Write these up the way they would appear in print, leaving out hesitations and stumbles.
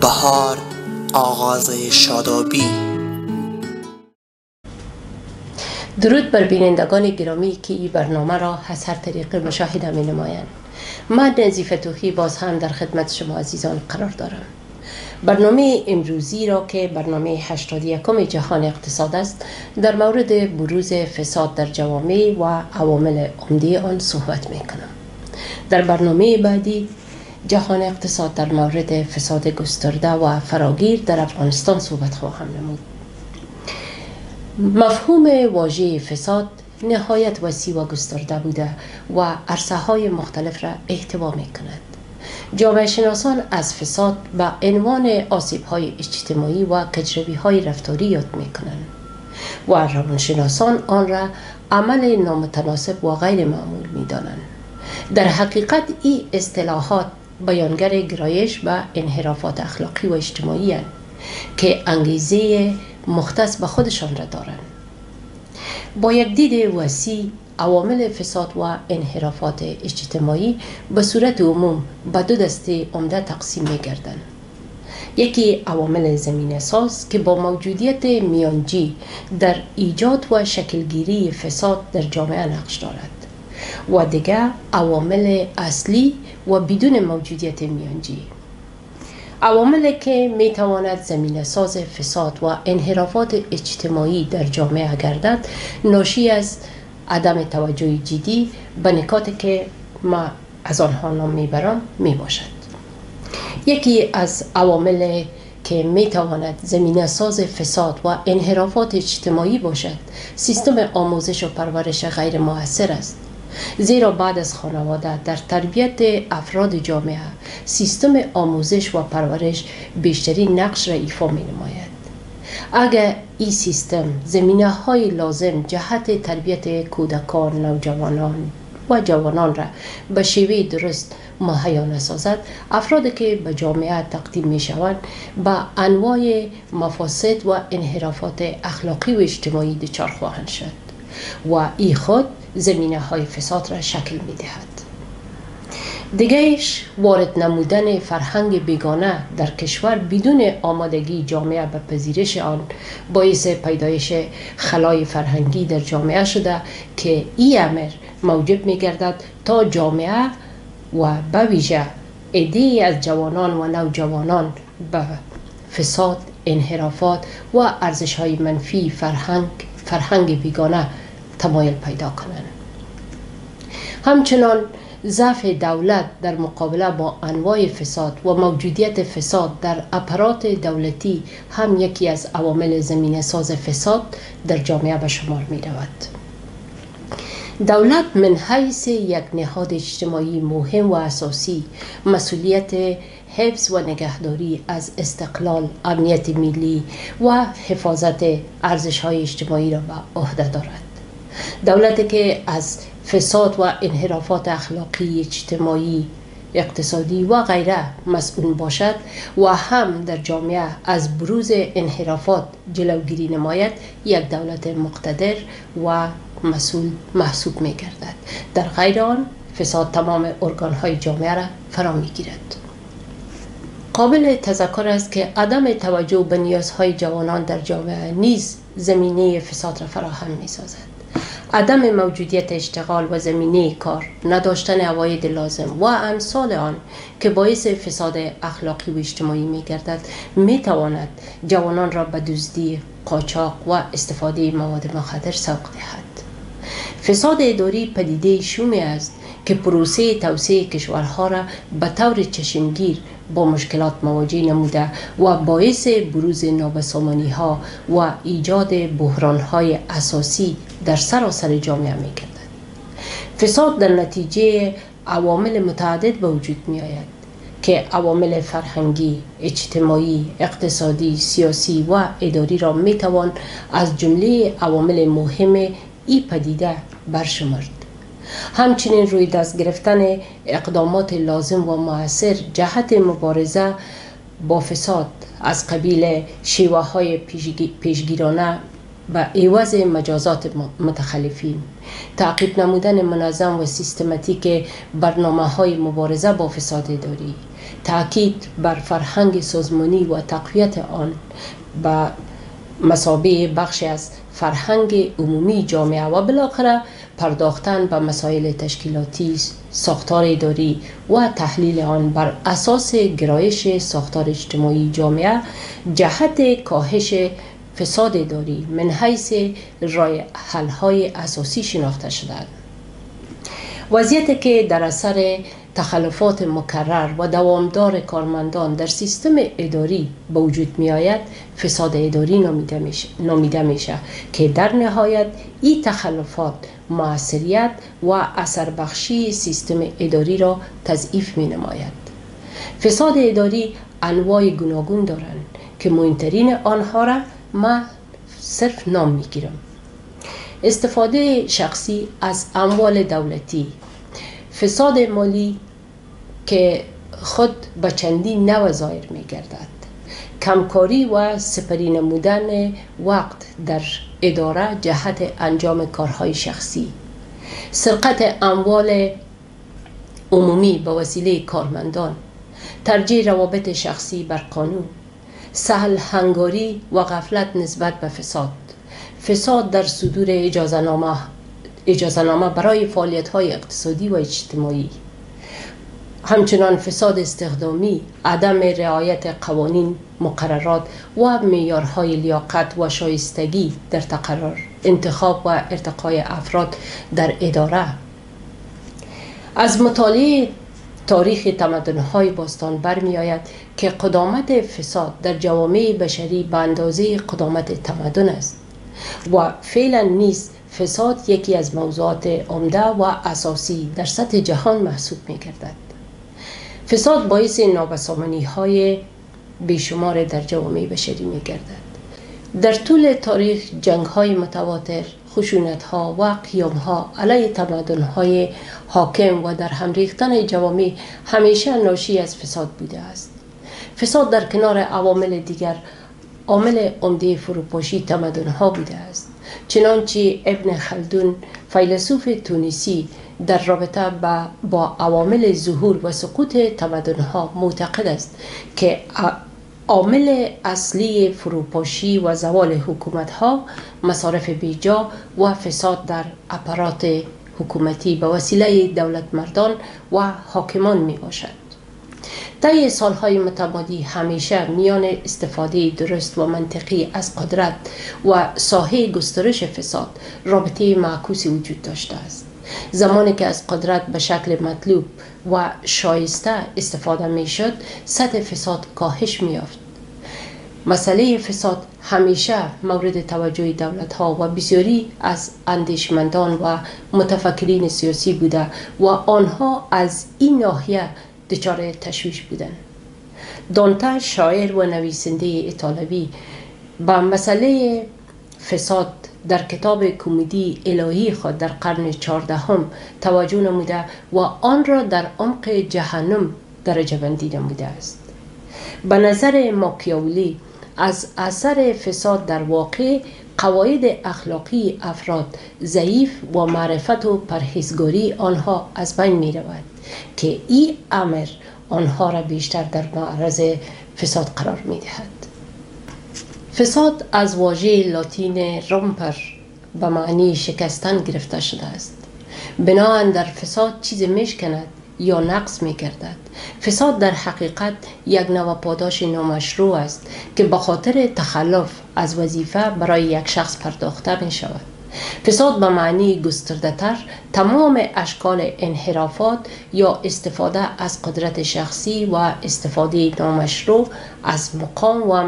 بهار آغاز شادابی. درود بر بینندگان گرامی که این برنامه را از هر طریق مشاهده می نمایند. من نظیفه توخی باز هم در خدمت شما عزیزان قرار دارم. برنامه امروزی را که برنامه 81 جهان اقتصاد است، در مورد بروز فساد در جوامع و عوامل عمده آن صحبت می کنم. در برنامه بعدی جهان اقتصاد در مورد فساد گسترده و فراگیر در افغانستان صحبت خواهم نمود. مفهوم واژه فساد نهایت وسیع و گسترده بوده و عرصه‌های مختلف را احتوا می‌کند. جامعه شناسان از فساد به عنوان آسیب‌های اجتماعی و کجروی‌های رفتاری یاد می‌کنند و روانشناسان آن را عمل نامتناسب و غیر معمول می‌دانند. در حقیقت این اصطلاحات بیانگر گرایش و انحرافات اخلاقی و اجتماعی هستند که انگیزه مختص به خودشان را دارند. با یک دید وسیع، عوامل فساد و انحرافات اجتماعی به صورت عموم به دو دسته عمده تقسیم می گردند. یکی عوامل زمینه ساز که با موجودیت میانجی در ایجاد و شکلگیری فساد در جامعه نقش دارد و دیگر عوامل اصلی و بدون موجودیت میانجی. عواملی که می تواند زمینه ساز فساد و انحرافات اجتماعی در جامعه گردد ناشی از عدم توجه جدی به نکاتی که ما از آنها نام میبرم می باشد. یکی از عواملی که می تواند زمینه ساز فساد و انحرافات اجتماعی باشد سیستم آموزش و پرورش غیر مؤثر است، زیرا بعد از خانواده در تربیت افراد جامعه سیستم آموزش و پرورش بیشترین نقش را ایفا می نماید. اگر این سیستم زمینه های لازم جهت تربیت کودکان، نوجوانان و جوانان را به شیوه درست مهیا نسازد، افرادی که به جامعه تقدیم می شوند به انواع مفاسد و انحرافات اخلاقی و اجتماعی دچار خواهند شد و این خود زمینه های فساد را شکل می دهد. دیگرش وارد نمودن فرهنگ بیگانه در کشور بدون آمادگی جامعه به پذیرش آن باعث پیدایش خلای فرهنگی در جامعه شده که این امر موجب می گردد تا جامعه و به ویژه عده‌ای از جوانان و نوجوانان به فساد، انحرافات و ارزش های منفی فرهنگ بیگانه تمایل پیدا کنند. همچنان ضعف دولت در مقابله با انواع فساد و موجودیت فساد در اپارات دولتی هم یکی از عوامل زمینه ساز فساد در جامعه به شمار می رود. دولت من حیث یک نهاد اجتماعی مهم و اساسی مسئولیت حفظ و نگهداری از استقلال، امنیت ملی و حفاظت ارزش‌های اجتماعی را به عهده دارد. دولتی که از فساد و انحرافات اخلاقی، اجتماعی، اقتصادی و غیره مسئول باشد و هم در جامعه از بروز انحرافات جلوگیری نماید، یک دولت مقتدر و مسئول محسوب می گردد. در غیر آن فساد تمام ارگان‌های جامعه را فرا می گیرد. قابل تذکر است که عدم توجه به نیازهای جوانان در جامعه نیز زمینه فساد را فراهم می سازد. عدم موجودیت اشتغال و زمینه کار، نداشتن عواید لازم و امثال آن که باعث فساد اخلاقی و اجتماعی می گردد می تواند جوانان را به دزدی، قاچاق و استفاده مواد مخدر سوق دهد. فساد اداری پدیده شومی است که پروسه توسعه کشورها را به طور چشمگیر با مشکلات مواجه نموده و باعث بروز نابسامانی‌ها و ایجاد بحران‌های اساسی در سراسر جامعه می‌گردد. فساد در نتیجه عوامل متعدد به وجود می‌آید که عوامل فرهنگی، اجتماعی، اقتصادی، سیاسی و اداری را می‌توان از جمله عوامل مهم این پدیده برشمرد. همچنین روی دست گرفتن اقدامات لازم و مؤثر جهت مبارزه با فساد از قبیل شیوه‌های پیشگیرانه به عوض مجازات متخلفین، تعقیب نمودن منظم و سیستماتیک برنامه‌های مبارزه با فساد اداری، تاکید بر فرهنگ سازمانی و تقویت آن به مثابه بخشی از فرهنگ عمومی جامعه و بالاخره پرداختن به مسائل تشکیلاتی، ساختار اداری و تحلیل آن بر اساس گرایش ساختار اجتماعی جامعه جهت کاهش فساد اداری من حیث راه حل‌های اساسی شناخته شدند. وضعیتی که در اثر تخلفات مکرر و دوامدار کارمندان در سیستم اداری به وجود می آید فساد اداری نامیده میشه که در نهایت این تخلفات مؤثریت و اثر بخشی سیستم اداری را تضعیف می نماید. فساد اداری انواع گوناگون دارند که مهمترین آنها را من صرف نام می گیرم. استفاده شخصی از اموال دولتی، فساد مالی که خود به چندین نوع ظاهر می گردد، کمکاری و سپری نمودن وقت در اداره جهت انجام کارهای شخصی، سرقت اموال عمومی به وسیله کارمندان، ترجیح روابط شخصی بر قانون، سهل هنگاری و غفلت نسبت به فساد در صدور اجازهنامه برای فعالیت‌های اقتصادی و اجتماعی، همچنان فساد استخدامی، عدم رعایت قوانین، مقررات و معیارهای لیاقت و شایستگی در تقرر، انتخاب و ارتقای افراد در اداره. از مطالعه تاریخ تمدن‌های باستان برمی آید که قدامت فساد در جوامع بشری به اندازه قدامت تمدن است و فعلا نیز فساد یکی از موضوعات عمده و اساسی در سطح جهان محسوب می گردد. فساد باعث نابسامانی‌های بیشمار در جوامع بشری می گردد. در طول تاریخ جنگ‌های متواتر، خشونت‌ها و قیام‌ها علیه تمدن‌های حاکم و در هم ریختن جوامع همیشه ناشی از فساد بوده است. فساد در کنار عوامل دیگر عامل عمده فروپاشی تمدن‌ها بوده است. چنانچه ابن خلدون فیلسوف تونسی در رابطه با عوامل ظهور و سقوط تمدن‌ها معتقد است که عامل اصلی فروپاشی و زوال حکومت‌ها مصارف بیجا و فساد در اپارات حکومتی به وسیله دولتمردان و حاکمان می باشد. طی سالهای متمادی همیشه میان استفاده درست و منطقی از قدرت و ساحه گسترش فساد رابطه معکوسی وجود داشته است. زمانی که از قدرت به شکل مطلوب و شایسته استفاده می شد، سطح فساد کاهش می یافت. مسئله فساد همیشه مورد توجه دولت‌ها و بسیاری از اندیشمندان و متفکرین سیاسی بوده و آنها از این ناحیه دچار تشویش بودند. دانته شاعر و نویسنده ایتالوی به مسئله فساد در کتاب کمدی الهی خود در قرن 14 توجه نموده و آن را در عمق جهنم درجه بندی نموده است. به نظر ماکیاولی از اثر فساد در واقع قواعد اخلاقی افراد ضعیف و معرفت و پرهیزگاری آنها از بین می رود که این امر آنها را بیشتر در معرض فساد قرار می دهد. فساد از واژه لاتین رامپر به معنی شکستن گرفته شده است. بناهن در فساد چیز میشکند یا نقص می گردد. فساد در حقیقت یک نوع پاداش نامشروع است که به خاطر تخلف از وظیفه برای یک شخص پرداخته می شود. فساد به معنی گسترده‌تر تمام اشکال انحرافات یا استفاده از قدرت شخصی و استفاده نامشروع از مقام و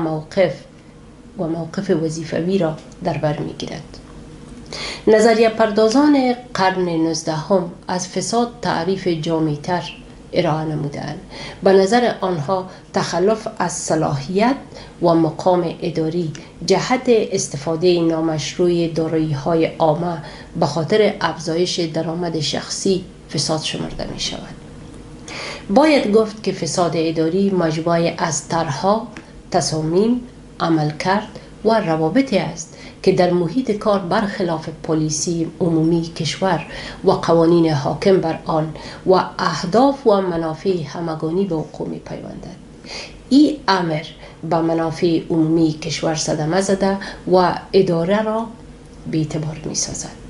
موقف وظیفوی را در بر می گیرد. نظریه پردازان قرن 19 از فساد تعریف جامع‌تر ارائه نمودند. به نظر آنها تخلف از صلاحیت و مقام اداری جهت استفاده نامشروع دارایی‌های عامه به خاطر افزایش درآمد شخصی فساد شمرده می شود. باید گفت که فساد اداری مجموعه از طرح‌ها، تصامیم، عملکرد و روابطی است که در محیط کار برخلاف پلیسی عمومی کشور و قوانین حاکم بر آن و اهداف و منافع همگانی به وقوع می‌پیوندد. این امر به منافع عمومی کشور صدمه زده و اداره را بی‌اعتبار می‌سازد.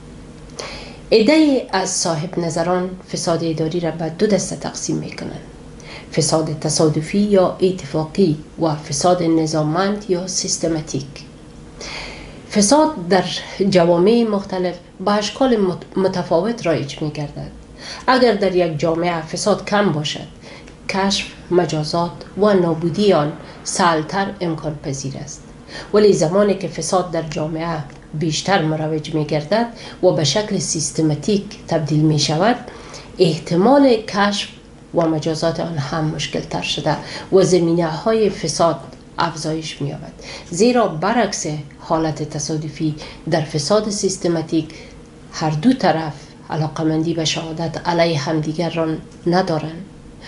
عده از صاحب نظران فساد اداری را به دو دسته تقسیم می‌کنند: فساد تصادفی یا اتفاقی و فساد نظاممند یا سیستماتیک. فساد در جوامع مختلف به اشکال متفاوت رایج می‌گردد. اگر در یک جامعه فساد کم باشد، کشف، مجازات و نابودی آن سهل‌تر امکان پذیر است. ولی زمانی که فساد در جامعه بیشتر مروج می‌گردد و به شکل سیستماتیک تبدیل می‌شود، احتمال کشف و مجازات آن هم مشکل تر شده و زمینه‌های فساد افزایش می‌یابد. زیرا برعکس حالت تصادفی، در فساد سیستماتیک هر دو طرف علاقمندی به شهادت علیه همدیگر را ندارند.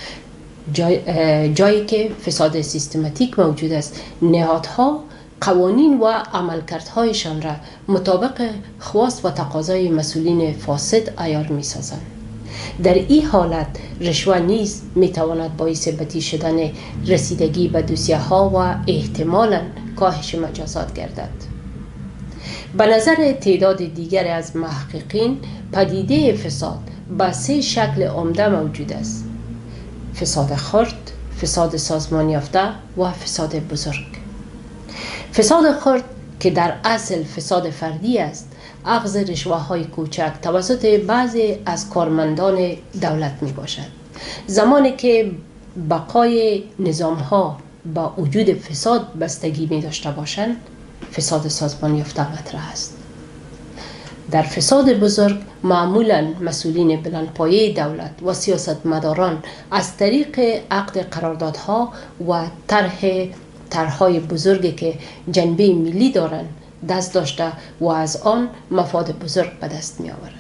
جایی که فساد سیستماتیک موجود است، نهادها قوانین و عملکردهایشان را مطابق خواست و تقاضای مسئولین فاسد عیار می‌سازند. در این حالت رشوه نیز می‌تواند باعث بدی شدن رسیدگی به دوسیه‌ها و احتمالاً کاهش مجازات گردد. به نظر تعداد دیگر از محققین، پدیده فساد به سه شکل عمده موجود است: فساد خرد، فساد سازمان یافته و فساد بزرگ. فساد خرد که در اصل فساد فردی است، اخذ رشوه‌های کوچک توسط بعضی از کارمندان دولت می باشد. زمانی که بقای نظام‌ها با وجود فساد بستگی می داشته باشند، فساد سازمان یافته مطرح است. در فساد بزرگ معمولاً مسئولین بلندپایه دولت و سیاستمداران از طریق عقد قراردادها و طرح‌های بزرگی که جنبه ملی دارند دست داشته و از آن مفاد بزرگ به دست می آورند.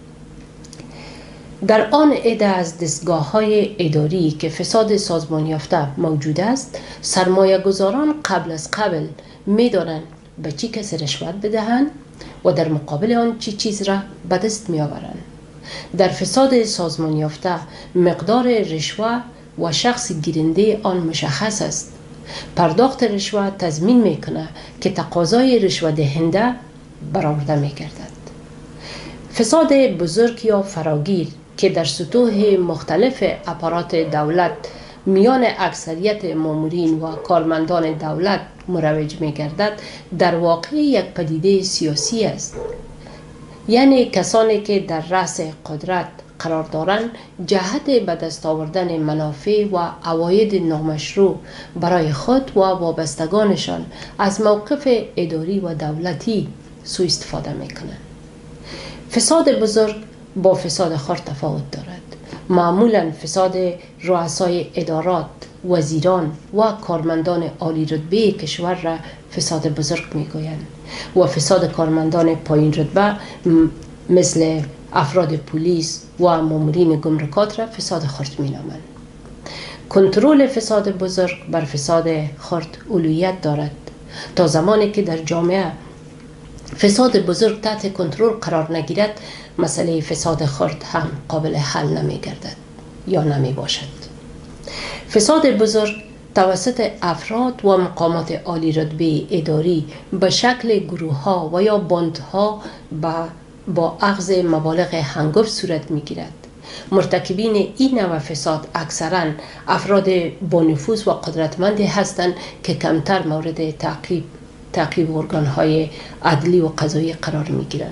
در آن عده از دستگاه‌های اداری که فساد سازمان یافته موجود است، سرمایه گذاران قبل از قبل می دانند به چی کسی رشوت بدهند و در مقابل آن چی چیز را به دست می آورند. در فساد سازمان یافته مقدار رشوه و شخص گیرنده آن مشخص است. پرداخت رشوه تضمین میکنه که تقاضای رشوه دهنده برآورده میگردد. فساد بزرگ یا فراگیر که در سطوح مختلف اپارات دولت میان اکثریت مامورین و کارمندان دولت مروج میگردد، در واقع یک پدیده سیاسی است. یعنی کسانی که در رأس قدرت قرار دارند جهت به دست آوردن منافع و عواید نامشروع برای خود و وابستگانشان از موقف اداری و دولتی سوء استفاده میکنند. فساد بزرگ با فساد خرد تفاوت دارد. معمولا فساد رؤسای ادارات، وزیران و کارمندان عالی رتبه کشور را فساد بزرگ میگویند و فساد کارمندان پایین رتبه مثل افراد پلیس و مامورین گمرکات را فساد خرد مینامند. کنترل فساد بزرگ بر فساد خرد اولویت دارد. تا زمانی که در جامعه فساد بزرگ تحت کنترل قرار نگیرد، مسئله فساد خرد هم قابل حل نمی گردد یا نمی باشد. فساد بزرگ توسط افراد و مقامات عالی رتبه اداری به شکل گروه ها و یا باندها با اخذ مبالغ هنگفت صورت می گیرد. مرتکبین این نوع فساد اکثراً افراد با نفوذ و قدرتمندی هستند که کمتر مورد تعقیب ارگان‌های عدلی و قضایی قرار می گیرند.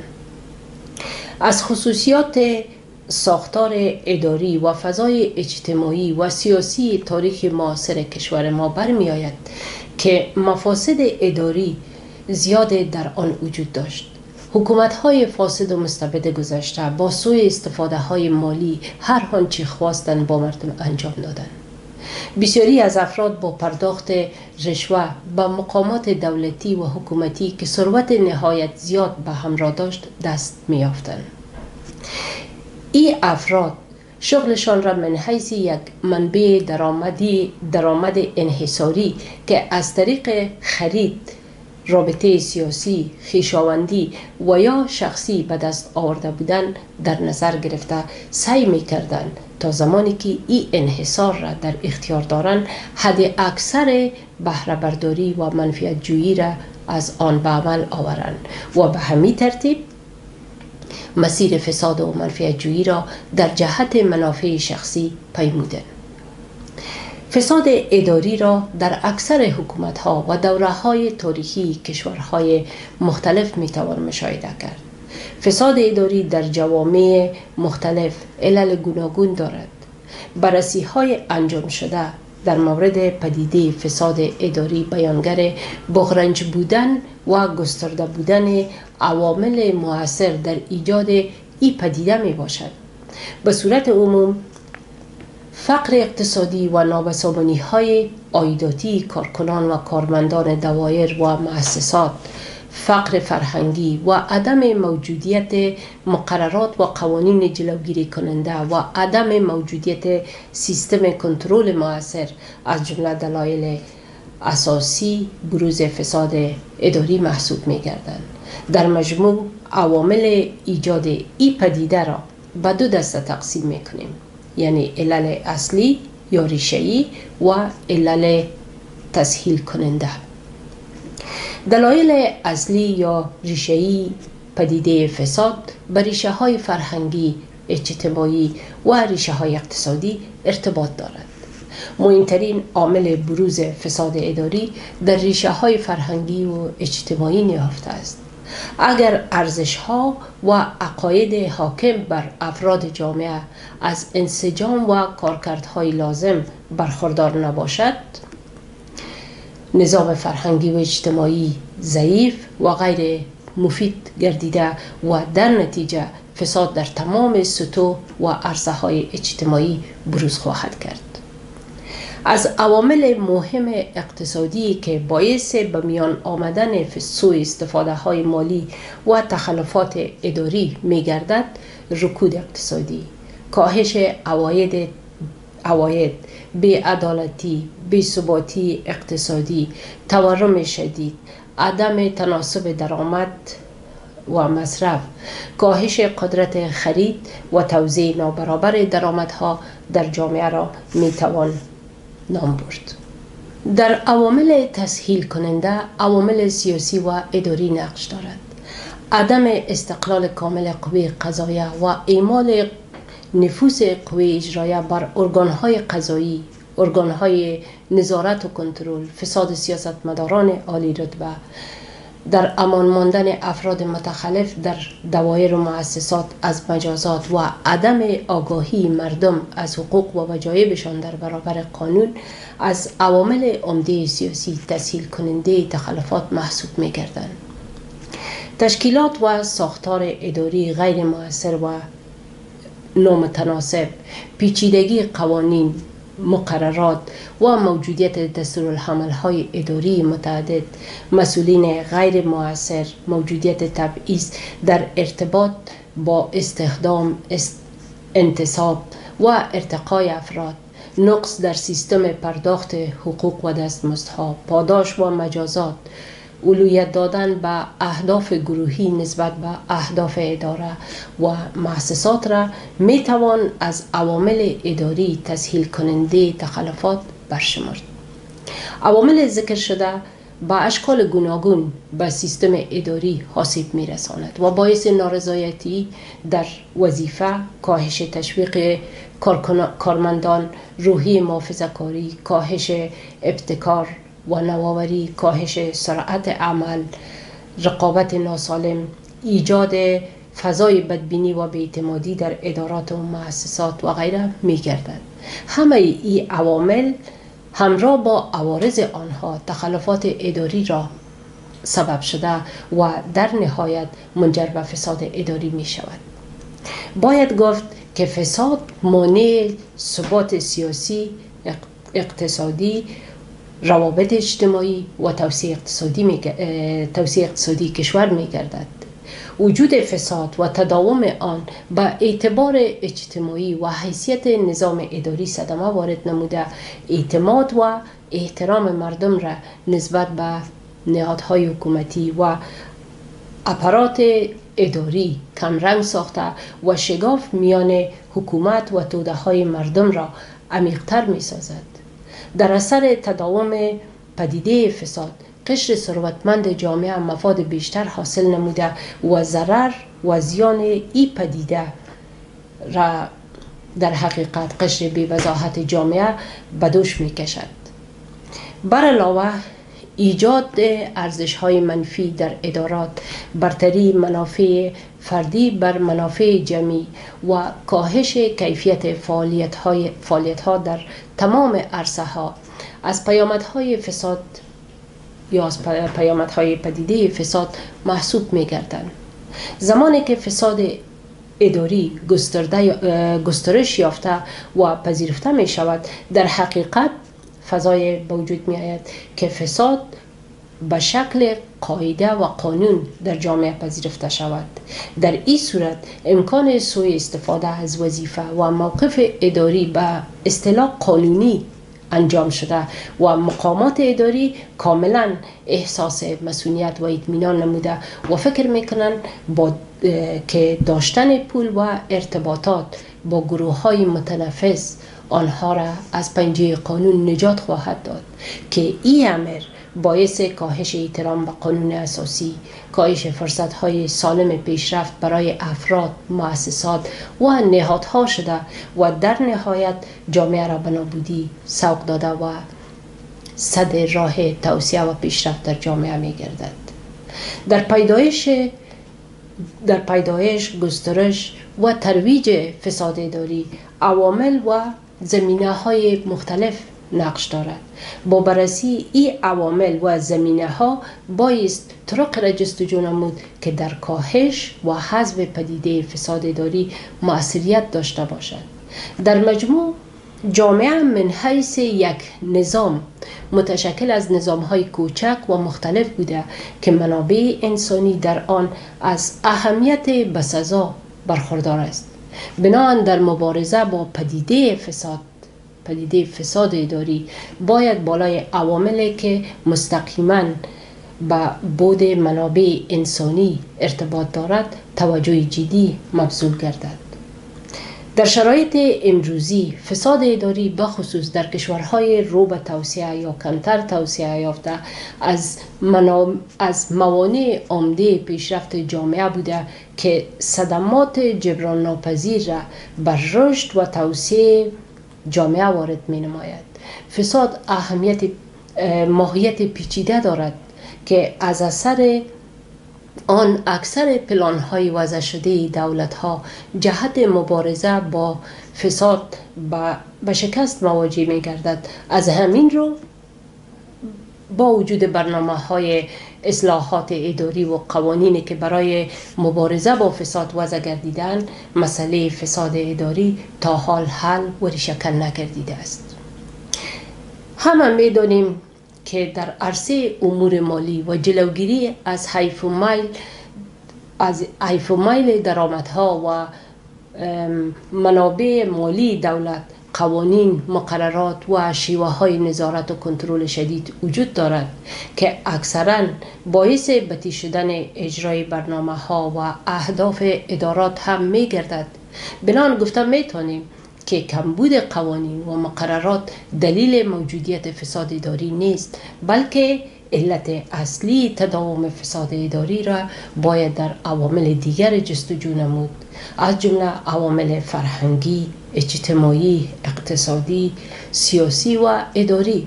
از خصوصیات ساختار اداری و فضای اجتماعی و سیاسی تاریخ معاصر کشور ما برمی آید که مفاسد اداری زیاد در آن وجود داشت. حکومت‌های فاسد و مستبد گذشته با سوء استفاده‌های مالی هر آنچه خواستند با مردم انجام دادند. بسیاری از افراد با پرداخت رشوه به مقامات دولتی و حکومتی که ثروت نهایت زیاد به همراه داشت دست می‌یافتند. این افراد شغلشان را من حیث یک منبع درآمد انحصاری که از طریق خرید رابطه سیاسی، خویشاوندی و یا شخصی به دست آورده بودن در نظر گرفته سعی می‌کردند تا زمانی که این انحصار را در اختیار دارند حد اکثر بهره برداری و منفعت جویی را از آن به عمل آورند و به همین ترتیب مسیر فساد و منفعت جویی را در جهت منافع شخصی پیمودند. فساد اداری را در اکثر حکومت‌ها و دوره‌های تاریخی کشورهای مختلف می‌توان مشاهده کرد. فساد اداری در جوامع مختلف علل گوناگون دارد. بررسی‌های انجام شده در مورد پدیده فساد اداری بیانگر بغرنج بودن و گسترده بودن عوامل مؤثر در ایجاد این پدیده می باشد. به صورت عموم فقر اقتصادی و نابسامانی‌های عایداتی کارکنان و کارمندان دوایر و مؤسسات، فقر فرهنگی و عدم موجودیت مقررات و قوانین جلوگیری کننده و عدم موجودیت سیستم کنترل مؤثر از جمله دلایل اساسی بروز فساد اداری محسوب می‌گردند. در مجموع عوامل ایجاد این پدیده را به دو دسته تقسیم می‌کنیم، یعنی علل اصلی یا ریشه‌ای و علل تسهیل کننده. دلایل اصلی یا ریشه‌ای پدیده فساد به ریشه‌های فرهنگی، اجتماعی و ریشه‌های اقتصادی ارتباط دارد. مهمترین عامل بروز فساد اداری در ریشه‌های فرهنگی و اجتماعی نهفته است. اگر ارزش‌ها و عقاید حاکم بر افراد جامعه از انسجام و کارکردهای لازم برخوردار نباشد، نظام فرهنگی و اجتماعی ضعیف و غیر مفید گردیده و در نتیجه فساد در تمام سطوح و عرصه‌های اجتماعی بروز خواهد کرد. از عوامل مهم اقتصادی که باعث به میان آمدن سوء استفاده های مالی و تخلفات اداری می گردد رکود اقتصادی، کاهش عواید، بی‌عدالتی، بی‌ثباتی اقتصادی، تورم شدید، عدم تناسب درآمد و مصرف، کاهش قدرت خرید و توزیع نابرابر درآمدها در جامعه را می توان نام برد. در عوامل تسهیل کننده عوامل سیاسی و اداری نقش دارد. عدم استقلال کامل قوه قضاییه و اعمال نفوذ قوه اجراییه بر ارگانهای قضایی، ارگانهای نظارت و کنترل، فساد سیاستمداران عالی رتبه، در امان ماندن افراد متخلف در دوایر و مؤسسات از مجازات و عدم آگاهی مردم از حقوق و وجایبشان در برابر قانون از عوامل عمده سیاسی تسهیل کننده تخلفات محسوب می گردند. تشکیلات و ساختار اداری غیر مؤثر و نامتناسب، پیچیدگی قوانین، مقررات و موجودیت دستورالعمل‌های اداری متعدد، مسئولین غیر مؤثر، موجودیت تبعیض در ارتباط با استخدام، انتصاب و ارتقای افراد، نقص در سیستم پرداخت حقوق و دستمزدها، پاداش و مجازات، اولویت دادن به اهداف گروهی نسبت به اهداف اداره و مؤسسات را می توان از عوامل اداری تسهیل کننده تخلفات برشمرد. عوامل ذکر شده با اشکال گوناگون به سیستم اداری آسیب می رساند و باعث نارضایتی در وظیفه، کاهش تشویق کارمندان، روحیه محافظه‌کاری، کاهش ابتکار و نوآوری، کاهش سرعت عمل، رقابت ناسالم، ایجاد فضای بدبینی و بی‌اعتمادی در ادارات و مؤسسات و غیره می گردد. همه این عوامل همراه با عوارض آنها تخلفات اداری را سبب شده و در نهایت منجر به فساد اداری می شود. باید گفت که فساد مانع ثبات سیاسی، اقتصادی، روابط اجتماعی و توسعه اقتصادی کشور می گردد. وجود فساد و تداوم آن به اعتبار اجتماعی و حیثیت نظام اداری صدمه وارد نموده، اعتماد و احترام مردم را نسبت به نهادهای حکومتی و اپارات اداری کمرنگ ساخته و شگاف میان حکومت و توده‌های مردم را عمیق‌تر می‌سازد. در اثر تداوم پدیده فساد، قشر ثروتمند جامعه مفاد بیشتر حاصل نموده و ضرر و زیان این پدیده را در حقیقت قشر بی وضاحت جامعه به دوش می‌کشد. بر علاوه ایجاد ارزش‌های منفی در ادارات، برتری منافع فردی بر منافع جمعی و کاهش کیفیت فعالیت‌ها در تمام عرصه‌ها از پیامدهای فساد یا از پیامدهای پدیده فساد محسوب می‌گردند. زمانی که فساد اداری گسترش یافته و پذیرفته می شود، در حقیقت فضای به وجود می آید که فساد به شکل قاعده و قانون در جامعه پذیرفته شود. در این صورت امکان سوء استفاده از وظیفه و موقف اداری به اصطلاح قانونی انجام شده و مقامات اداری کاملا احساس مسئولیت و اطمینان نموده و فکر میکنند که داشتن پول و ارتباطات با گروه های متنفس آنها را از پنجه قانون نجات خواهد داد که این امر باعث کاهش احترام به قانون اساسی، کاهش فرصت‌های سالم پیشرفت برای افراد، مؤسسات و نهادها شده و در نهایت جامعه را به نابودی سوق داده و سد راه توسعه و پیشرفت در جامعه می‌گردد. در پیدایش، گسترش و ترویج فساد اداری عوامل و زمینه‌های مختلف نقش دارد. با بررسی این عوامل و زمینه‌ها بایست طرق را جستجو نمود که در کاهش و حذف پدیده فساد اداری مؤثریت داشته باشد. در مجموع جامعه من حیث یک نظام متشکل از نظام‌های کوچک و مختلف بوده که منابع انسانی در آن از اهمیت بسزا برخوردار است. بنابراین در مبارزه با پدیده فساد اداری باید بالای عواملی که مستقیما به بود منابع انسانی ارتباط دارد توجه جدی مبذول گردد. در شرایط امروزی فساد اداری بخصوص در کشورهای رو به توسعه یا کمتر توسعه یافته از موانع عمده پیشرفت جامعه بوده که صدمات جبران ناپذیر را بر رشد و توسعه جامعه وارد می نماید. فساد ماهیت پیچیده دارد که از اثر آن اکثر پلان‌های وضع شده دولت‌ها جهت مبارزه با فساد به شکست مواجه می‌گردد. از همین رو با وجود برنامه‌های اصلاحات اداری و قوانینی که برای مبارزه با فساد وضع گردیدند، مسئله فساد اداری تا حال حل و ریشه‌کن نگردیده است. همه می‌دانیم که در عرصه امور مالی و جلوگیری از حیف و میل درآمدها و منابع مالی دولت قوانین، مقررات و شیوه‌های نظارت و کنترل شدید وجود دارد که اکثراً باعث بطیء شدن اجرای برنامه‌ها و اهداف ادارات هم می‌گردد. بنابراین گفته می‌توانیم که کمبود قوانین و مقررات دلیل موجودیت فساد اداری نیست، بلکه علت اصلی تداوم فساد اداری را باید در عوامل دیگر جستجو نمود، از جمله عوامل فرهنگی، اجتماعی، اقتصادی، سیاسی و اداری.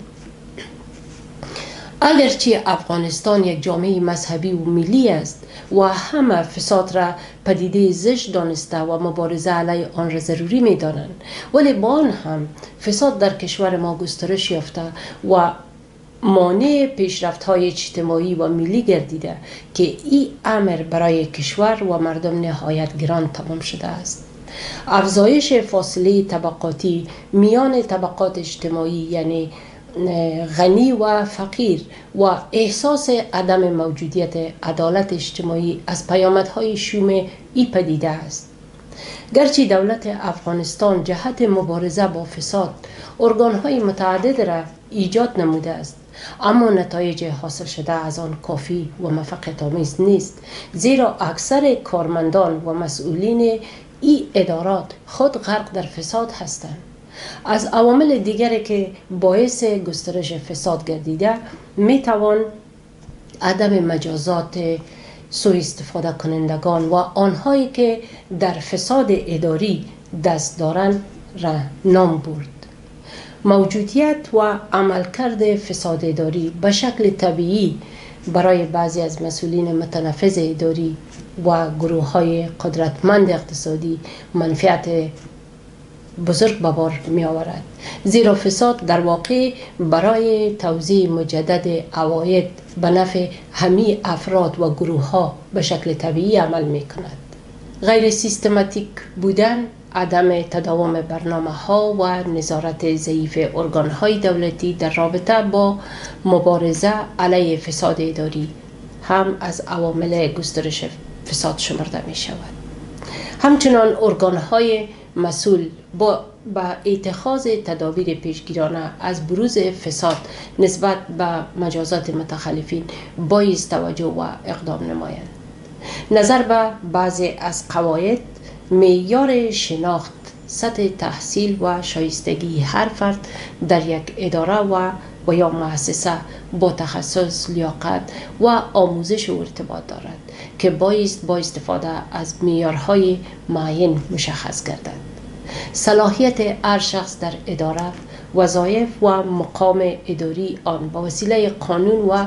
اگرچه افغانستان یک جامعه مذهبی و ملی است و همه فساد را پدیده زشت دانسته و مبارزه علیه آن را ضروری می دانند، ولی با آن هم فساد در کشور ما گسترش یافته و مانع پیشرفت‌های اجتماعی و ملی گردیده که این امر برای کشور و مردم نهایت گران تمام شده است. افزایش فاصله طبقاتی میان طبقات اجتماعی، یعنی غنی و فقیر، و احساس عدم موجودیت عدالت اجتماعی از پیامدهای شوم این پدیده است. گرچه دولت افغانستان جهت مبارزه با فساد ارگان‌های متعدد را ایجاد نموده است، اما نتایج حاصل شده از آن کافی و موفقیت‌آمیز نیست، زیرا اکثر کارمندان و مسئولین این ادارات خود غرق در فساد هستند. از عوامل دیگری که باعث گسترش فساد گردیده می توان عدم مجازات سوء استفاده کنندگان و آنهایی که در فساد اداری دست دارند را نام برد. موجودیت و عملکرد فساد اداری به شکل طبیعی برای بعضی از مسئولین متنفذ اداری و گروه‌های قدرتمند اقتصادی منفعت بزرگ به بار می آورد، زیرا فساد در واقع برای توزیع مجدد عواید به نفع همه افراد و گروه ها به شکل طبیعی عمل می کند. غیر سیستماتیک بودن، عدم تداوم برنامه ها و نظارت ضعیف ارگان های دولتی در رابطه با مبارزه علیه فساد اداری هم از عوامل گسترش فساد شمرده می شود. همچنان ارگان های مسئول با اتخاذ تدابیر پیشگیرانه از بروز فساد نسبت به مجازات متخلفین بایست توجه و اقدام نمایند. نظر به بعضی از قواعد، معیار شناخت، سطح تحصیل و شایستگی هر فرد در یک اداره و یا مؤسسه با تخصص، لیاقت و آموزش و ارتباط دارد که بایست با استفاده از معیارهای معین مشخص گردد. صلاحیت هر شخص در اداره، وظایف و مقام اداری آن با وسیله قانون و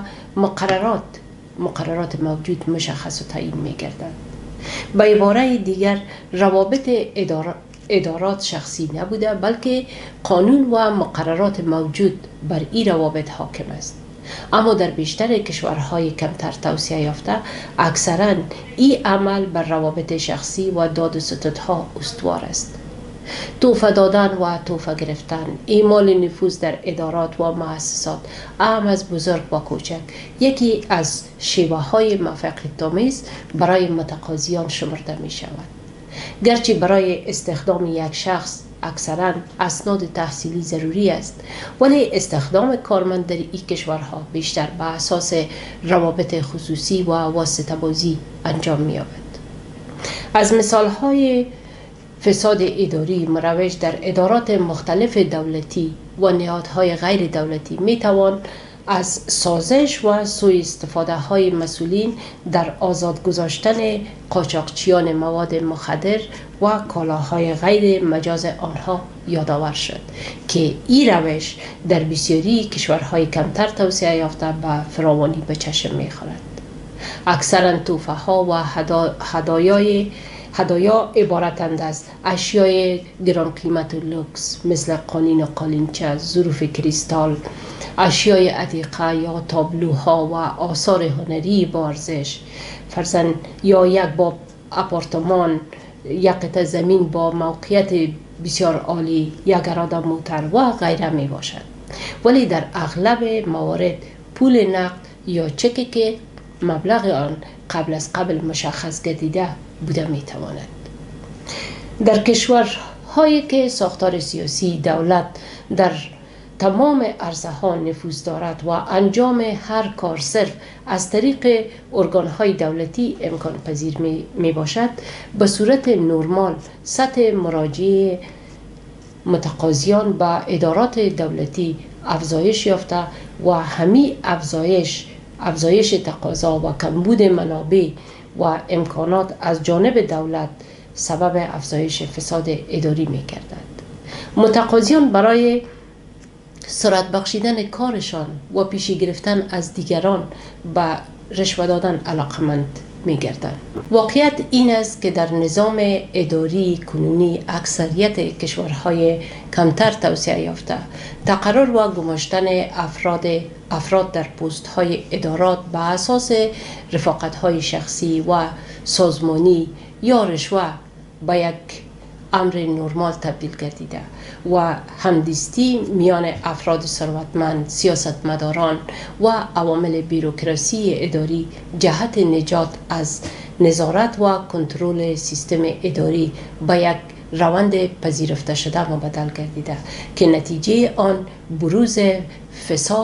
مقررات موجود مشخص و تعیین می گردد. به عباره دیگر، روابط ادارات شخصی نبوده، بلکه قانون و مقررات موجود بر این روابط حاکم است. اما در بیشتر کشورهای کمتر توسعه یافته اکثراً این عمل بر روابط شخصی و داد و ستدها استوار است. تحفه دادن و تحفه گرفتن، اعمال نفوذ در ادارات و مؤسسات، اهم از بزرگ و کوچک، یکی از شیوه های موفقیت‌آمیز برای متقاضیان شمرده می شود. گرچه برای استخدام یک شخص اکثراً اسناد تحصیلی ضروری است، ولی استخدام کارمند در این کشورها بیشتر به اساس روابط خصوصی و واسطه بازی انجام می یابد. از مثالهای فساد اداری مروج در ادارات مختلف دولتی و نهادهای غیر دولتی می توان از سازش و سوء استفاده های مسئولین در آزاد گذاشتن قاچاقچیان مواد مخدر و کالاهای غیر مجاز آنها یادآور شد که این روش در بسیاری کشورهای کمتر توسعه یافته به فراوانی به چشم می خورد. اکثرا تحفه ها و هدایا عبارتند از اشیای گران قیمت و لوکس مثل قالین و قالینچه، ظروف کریستال، اشیای عتیقه یا تابلوها و آثار هنری با ارزش، فرضاً یا یک باب آپارتمان، یک قطعه زمین با موقعیت بسیار عالی، یک اراده موتر و غیره می باشد. ولی در اغلب موارد پول نقد یا چکی که مبلغ آن قبل مشخص گردیده بوده می تواند. در کشورهایی که ساختار سیاسی دولت در تمام عرصه ها نفوذ دارد و انجام هر کار صرف از طریق ارگانهای دولتی امکان پذیر می باشد، به صورت نرمال سطح مراجعه متقاضیان به ادارات دولتی افزایش یافته و همین افزایش تقاضا و کمبود منابع و امکانات از جانب دولت سبب افزایش فساد اداری می گردد. متقاضیان برای سرعت بخشیدن کارشان و پیشی گرفتن از دیگران به رشوه دادن علاقمند می گردند. واقعیت این است که در نظام اداری کنونی اکثریت کشورهای کمتر توسعه یافته تقرر و گماشتن افراد در پست های ادارات به اساس رفاقت های شخصی و سازمانی یا رشوه به یک امر نرمال تبدیل گردیده و همدستی میان افراد ثروتمند، سیاستمداران و عوامل بیروکراسی اداری جهت نجات از نظارت و کنترل سیستم اداری به یک روند پذیرفته شده مبدل گردیده که نتیجه آن بروز فساد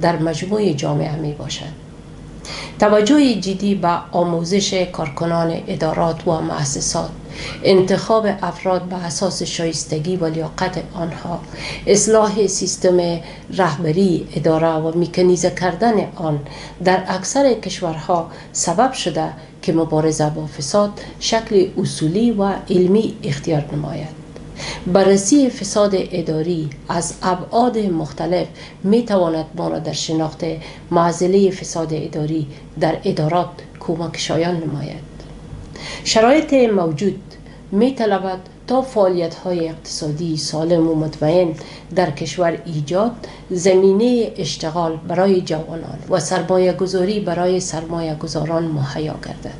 در مجموع جامعه می باشد. توجه جدی به آموزش کارکنان ادارات و مؤسسات، انتخاب افراد به اساس شایستگی و لیاقت آنها، اصلاح سیستم رهبری اداره و مکانیزه کردن آن در اکثر کشورها سبب شده که مبارزه با فساد شکل اصولی و علمی اختیار نماید. بررسی فساد اداری از ابعاد مختلف می تواند ما را در شناخت معضله فساد اداری در ادارات کمک شایان نماید. شرایط موجود می طلبد تا فعالیت های اقتصادی سالم و مطمئن در کشور ایجاد، زمینه اشتغال برای جوانان و سرمایه گذاری برای سرمایه گذاران مهیا گردد.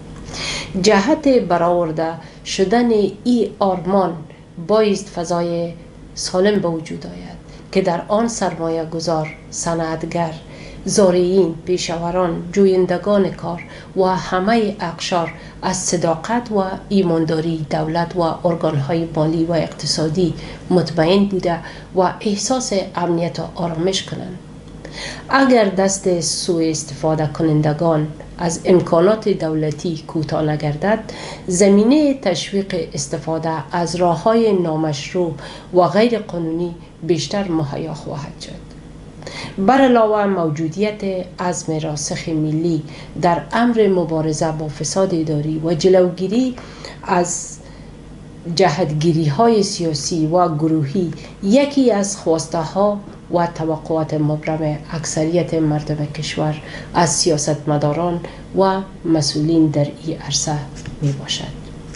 جهت برآورده شدن ای آرمان بایست فضای سالم به وجود آید که در آن سرمایه گذار، صنعتگر، زارعین، پیشاوران، جویندگان کار و همه اقشار از صداقت و ایمانداری دولت و ارگانهای مالی و اقتصادی مطمئن بوده و احساس امنیت و آرامش کنند. اگر دست سوء استفاده کنندگان از امکانات دولتی کوتاه نگردد، زمینه تشویق استفاده از راه‌های نامشروع و غیر قانونی بیشتر مهیا خواهد شد. بر علاوه موجودیت عزم راسخ ملی در امر مبارزه با فساد اداری و جلوگیری از جهتگیری‌های سیاسی و گروهی یکی از خواسته‌ها و توقعات مبرم اکثریت مردم کشور از سیاستمداران و مسئولین در این عرصه می باشد.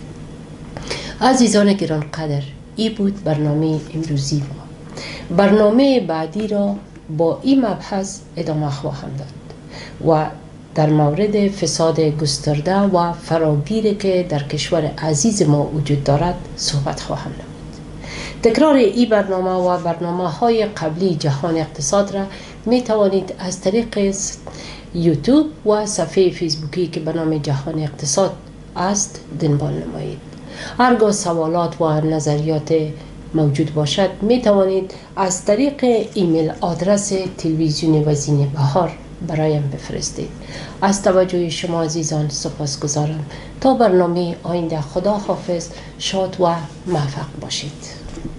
عزیزان گرانقدر، این بود برنامه امروزی ما. برنامه بعدی را با این مبحث ادامه خواهم داد و در مورد فساد گسترده و فراگیری که در کشور عزیز ما وجود دارد صحبت خواهم نمود. تکرار این برنامه و برنامه‌های قبلی جهان اقتصاد را می توانید از طریق یوتیوب و صفحه فیسبوکی که به نام جهان اقتصاد است دنبال نمایید. هرگاه سوالات و نظریات موجود باشد می توانید از طریق ایمیل آدرس تلویزیون وزین بهار برایم بفرستید. از توجه شما عزیزان سپاسگزارم. تا برنامه آینده، خدا حافظ، شاد و موفق باشید.